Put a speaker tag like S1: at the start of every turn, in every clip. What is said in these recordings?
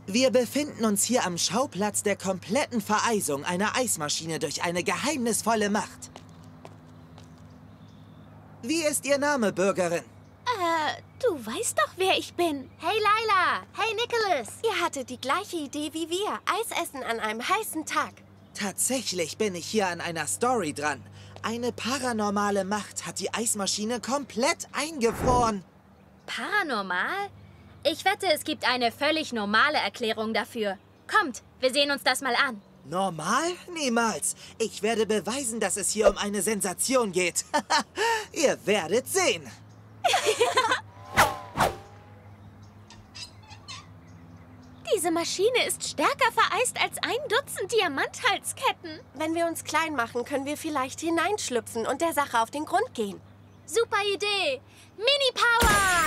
S1: Wir befinden uns hier am Schauplatz der kompletten Vereisung einer Eismaschine durch eine geheimnisvolle Macht. Wie ist Ihr Name, Bürgerin?
S2: Du weißt doch, wer ich bin.
S3: Hey, Lila. Hey, Nicholas.
S2: Ihr hattet die gleiche Idee wie wir. Eis essen an einem heißen Tag.
S1: Tatsächlich bin ich hier an einer Story dran. Eine paranormale Macht hat die Eismaschine komplett eingefroren.
S3: Paranormal? Ich wette, es gibt eine völlig normale Erklärung dafür. Kommt, wir sehen uns das mal an.
S1: Normal? Niemals. Ich werde beweisen, dass es hier um eine Sensation geht. Ihr werdet sehen.
S2: Diese Maschine ist stärker vereist als 1 Dutzend Diamanthalsketten. Wenn wir uns klein machen, können wir vielleicht hineinschlüpfen und der Sache auf den Grund gehen.
S3: Super Idee. Mini-Power!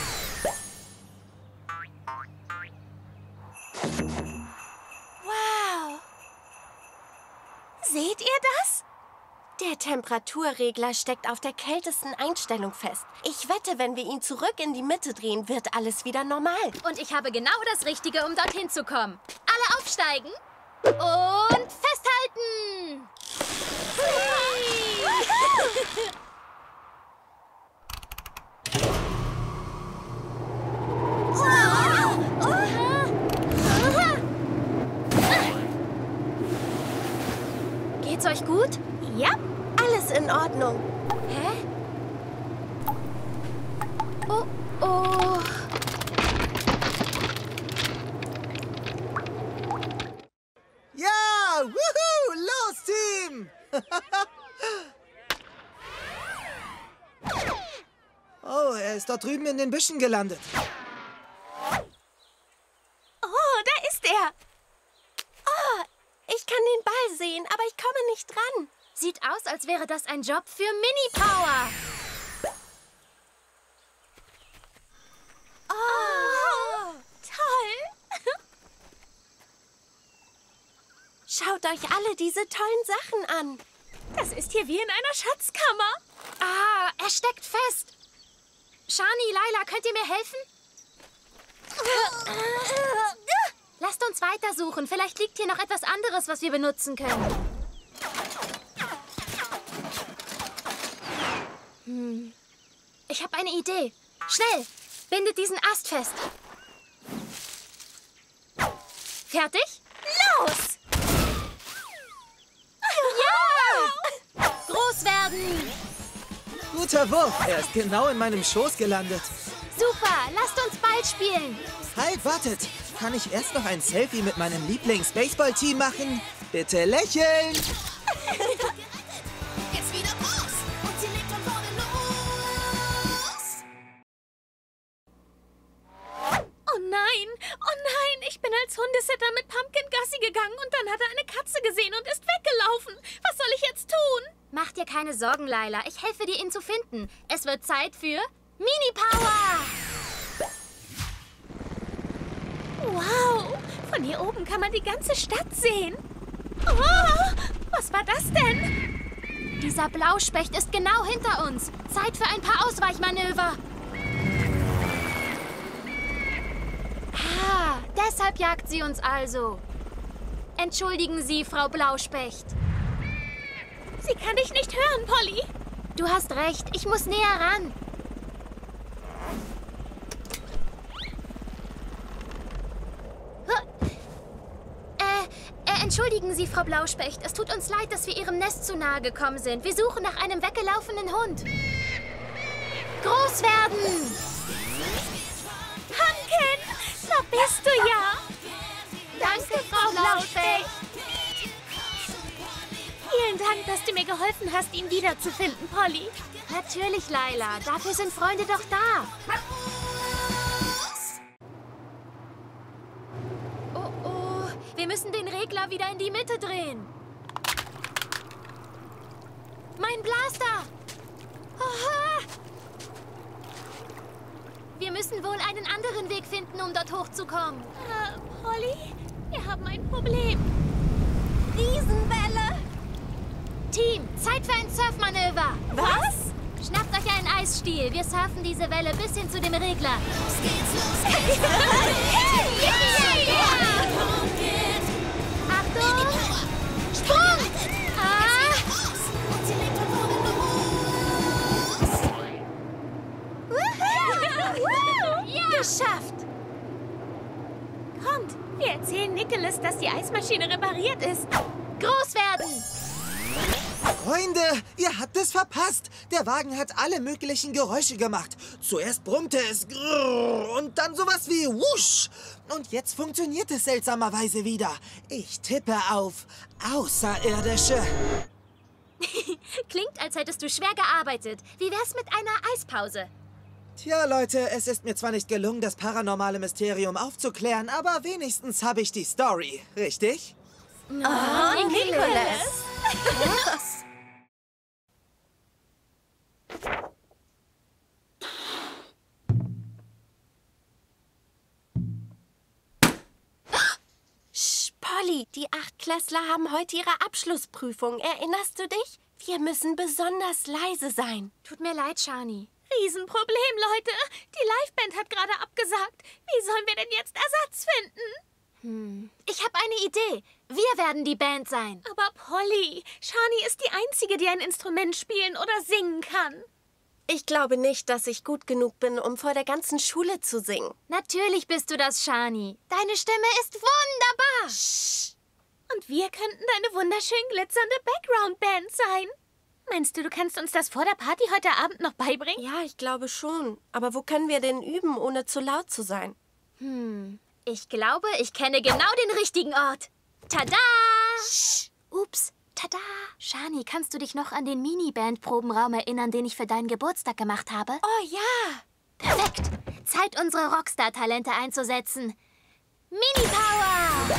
S2: Wow! Seht ihr das? Der Temperaturregler steckt auf der kältesten Einstellung fest. Ich wette, wenn wir ihn zurück in die Mitte drehen, wird alles wieder normal.
S3: Und ich habe genau das Richtige, um dorthin zu kommen. Alle aufsteigen und festhalten! Geht's euch gut?
S2: Ja, alles in Ordnung.
S3: Hä? Oh, oh.
S1: Ja! Wuhu! Los, Team! Oh, er ist dort drüben in den Büschen gelandet.
S2: Oh, da ist er. Oh, ich kann den Ball sehen, aber ich komme nicht dran.
S3: Sieht aus, als wäre das ein Job für Mini-Power.
S2: Oh, toll. Schaut euch alle diese tollen Sachen an. Das ist hier wie in einer Schatzkammer.
S3: Ah, er steckt fest. Shani, Laila, könnt ihr mir helfen? Lasst uns weitersuchen. Vielleicht liegt hier noch etwas anderes, was wir benutzen können. Ich habe eine Idee. Schnell, bindet diesen Ast fest. Fertig?
S2: Los!
S3: Ja! Groß werden!
S1: Guter Wurf. Er ist genau in meinem Schoß gelandet.
S3: Super, lasst uns Ball spielen.
S1: Halt, wartet. Kann ich erst noch ein Selfie mit meinem Lieblings-Baseball-Team machen? Bitte lächeln.
S4: Jetzt wieder raus und sie legt von vorne los.
S2: Oh nein, ich bin als Hundesitter mit Pumpkin Gassi gegangen und dann hat er eine Katze gesehen und ist weggelaufen. Was soll ich jetzt tun?
S3: Mach dir keine Sorgen, Laila. Ich helfe dir, ihn zu finden. Es wird Zeit für Mini-Power.
S2: Wow, von hier oben kann man die ganze Stadt sehen. Oh, was war das denn?
S3: Dieser Blauspecht ist genau hinter uns. Zeit für ein paar Ausweichmanöver. Ah, deshalb jagt sie uns also. Entschuldigen Sie, Frau Blauspecht.
S2: Sie kann dich nicht hören, Polly.
S3: Du hast recht, ich muss näher ran. Entschuldigen Sie, Frau Blauspecht. Es tut uns leid, dass wir Ihrem Nest zu nahe gekommen sind. Wir suchen nach einem weggelaufenen Hund. Groß werden!
S2: Pumpkin, da bist du ja.
S3: Danke, Frau Blauspecht.
S2: Vielen Dank, dass du mir geholfen hast, ihn wiederzufinden, Polly.
S3: Natürlich, Laila. Dafür sind Freunde doch da. Oh, oh. Wir müssen den Regler wieder in die Mitte drehen. Mein Blaster! Aha! Wir müssen wohl einen anderen Weg finden, um dort hochzukommen.
S2: Polly, wir haben ein Problem. Riesenwelle.
S3: Team, Zeit für ein Surfmanöver.
S2: Was?
S3: Schnappt euch einen Eisstiel. Wir surfen diese Welle bis hin zu dem Regler.
S4: Los geht's, los geht's.
S3: Yeah!
S2: Kommt, wir erzählen Nicholas, dass die Eismaschine repariert ist.
S3: Groß werden!
S1: Freunde, ihr habt es verpasst. Der Wagen hat alle möglichen Geräusche gemacht. Zuerst brummte es grrr, und dann sowas wie wusch. Und jetzt funktioniert es seltsamerweise wieder. Ich tippe auf Außerirdische.
S3: Klingt, als hättest du schwer gearbeitet. Wie wär's mit einer Eispause?
S1: Tja, Leute, es ist mir zwar nicht gelungen, das paranormale Mysterium aufzuklären, aber wenigstens habe ich die Story, richtig?
S2: Oh, Nicholas! Polly, die Achtklässler haben heute ihre Abschlussprüfung. Erinnerst du dich? Wir müssen besonders leise sein.
S3: Tut mir leid, Shani.
S2: Riesenproblem, Leute. Die Liveband hat gerade abgesagt. Wie sollen wir denn jetzt Ersatz finden?
S3: Ich habe eine Idee. Wir werden die Band sein.
S2: Aber Polly, Shani ist die Einzige, die ein Instrument spielen oder singen kann. Ich glaube nicht, dass ich gut genug bin, um vor der ganzen Schule zu singen.
S3: Natürlich bist du das, Shani. Deine Stimme ist wunderbar.
S2: Und wir könnten eine wunderschön glitzernde Background-Band sein. Meinst du, du kannst uns das vor der Party heute Abend noch beibringen? Ja, ich glaube schon. Aber wo können wir denn üben, ohne zu laut zu sein?
S3: Ich glaube, ich kenne genau den richtigen Ort. Tada! Ups, tada! Shani, kannst du dich noch an den Miniband-Probenraum erinnern, den ich für deinen Geburtstag gemacht habe?
S2: Oh ja!
S3: Perfekt! Zeit, unsere Rockstar-Talente einzusetzen. Mini-Power!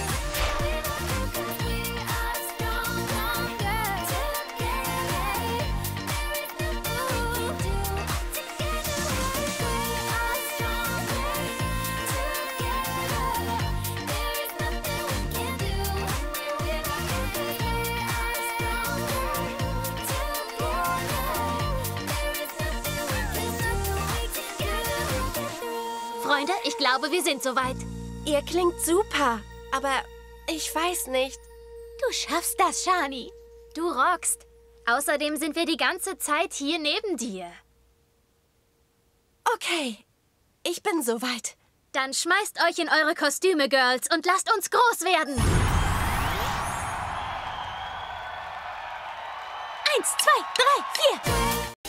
S3: Freunde, ich glaube, wir sind soweit.
S2: Ihr klingt super, aber ich weiß nicht. Du schaffst das, Shani.
S3: Du rockst. Außerdem sind wir die ganze Zeit hier neben dir.
S2: Okay, ich bin soweit.
S3: Dann schmeißt euch in eure Kostüme, Girls, und lasst uns groß werden.
S2: 1, 2, 3, 4.